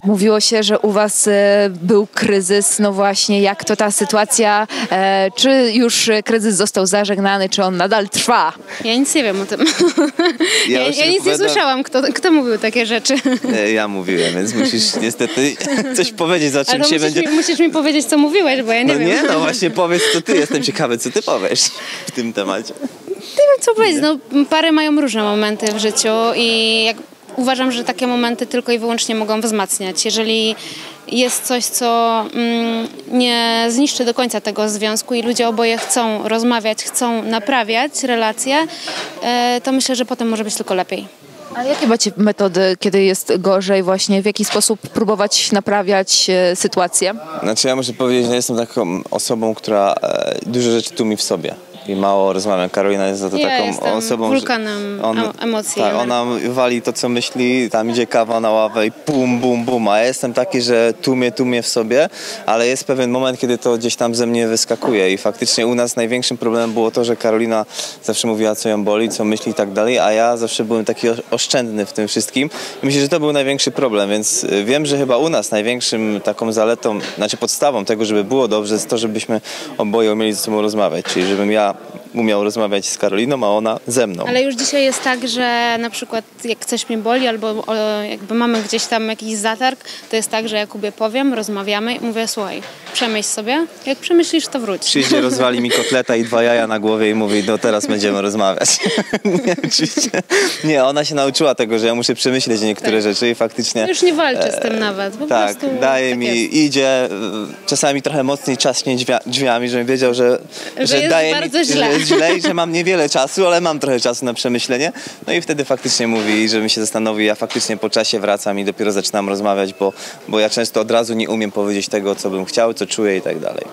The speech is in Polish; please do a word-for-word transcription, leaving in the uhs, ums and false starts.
Mówiło się, że u was e, był kryzys, no właśnie, jak to ta sytuacja, e, czy już kryzys został zażegnany, czy on nadal trwa? Ja nic nie wiem o tym. Ja Ja, już ja nie nic nie opowiadam. słyszałam, kto, kto mówił takie rzeczy. Nie, ja mówiłem, więc musisz niestety coś powiedzieć, za czym Ale to się musisz, będzie... mi, musisz mi powiedzieć, co mówiłeś, bo ja nie No wiem. nie, no właśnie powiedz co ty, jestem ciekawy co ty powiesz w tym temacie. Nie wiem, co powiedzieć. No, pary mają różne momenty w życiu i jak uważam, że takie momenty tylko i wyłącznie mogą wzmacniać. Jeżeli jest coś, co mm, nie zniszczy do końca tego związku i ludzie oboje chcą rozmawiać, chcą naprawiać relacje, e, to myślę, że potem może być tylko lepiej. A jakie macie metody, kiedy jest gorzej właśnie? W jaki sposób próbować naprawiać e, sytuację? Znaczy ja muszę powiedzieć, że jestem taką osobą, która e, dużo rzeczy tłumi w sobie i mało rozmawiam. Karolina jest za to Ja taką jestem osobą, wulkanem że on, em- emocji, tak, ale- ona wali to co myśli, tam idzie kawa na ławę i bum, bum, bum, a ja jestem taki, że tłumię, tłumię w sobie, ale jest pewien moment, kiedy to gdzieś tam ze mnie wyskakuje i faktycznie u nas największym problemem było to, że Karolina zawsze mówiła, co ją boli, co myśli i tak dalej, a ja zawsze byłem taki oszczędny w tym wszystkim i myślę, że to był największy problem, więc wiem, że chyba u nas największym taką zaletą, znaczy podstawą tego, żeby było dobrze, jest to, żebyśmy oboje umieli ze sobą rozmawiać, czyli żebym ja umiał rozmawiać z Karoliną, a ona ze mną. Ale już dzisiaj jest tak, że na przykład jak coś mnie boli albo o, jakby mamy gdzieś tam jakiś zatarg, to jest tak, że ja Kubie powiem, rozmawiamy i mówię, słuchaj, przemyśl sobie, jak przemyślisz, to wróć. Przyjdzie, rozwali mi kotleta i dwa jaja na głowie i mówi, no teraz będziemy rozmawiać. Nie, oczywiście. Nie, ona się nauczyła tego, że ja muszę przemyśleć niektóre Tak. rzeczy i faktycznie... Już nie walczę z tym nawet, po Tak, prostu daje tak mi, jest. idzie, czasami trochę mocniej trzaśnie drzwia, drzwiami, żebym wiedział, że, Że jest daje bardzo mi, źle. że jest źle i że mam niewiele czasu, ale mam trochę czasu na przemyślenie. No i wtedy faktycznie mówi, żebym się zastanowił, ja faktycznie po czasie wracam i dopiero zaczynam rozmawiać, bo, bo ja często od razu nie umiem powiedzieć tego, co bym chciał, co czuję i tak dalej.